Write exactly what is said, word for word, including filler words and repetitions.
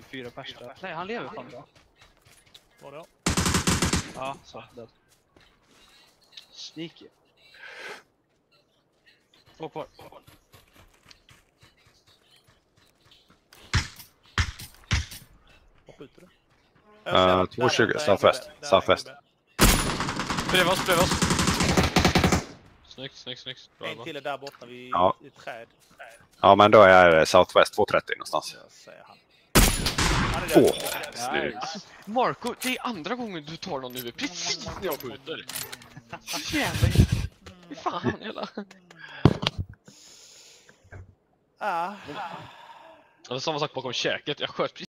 fyra pers där. Nej, han lever fan bra. Var det? Ja, så. Död. Sneaky. Två kvar. Vad skjuter du? Uh, två tjugo, southwest. Southwest. Bredvid oss, bredvid oss. Snyggt, snyggt, snyggt. Bra, En bra. till är där borta vid Ja. ett träd. Ja, men då är det southwest två trettio någonstans. Så säger han. Han är Åh, där. snyggt. Marco, det är andra gången du tar någon nu. Precis när jag skjuter. Jävlar. Fy fan, hela. Ah. Det var samma sak bakom käket. Jag sköt precis.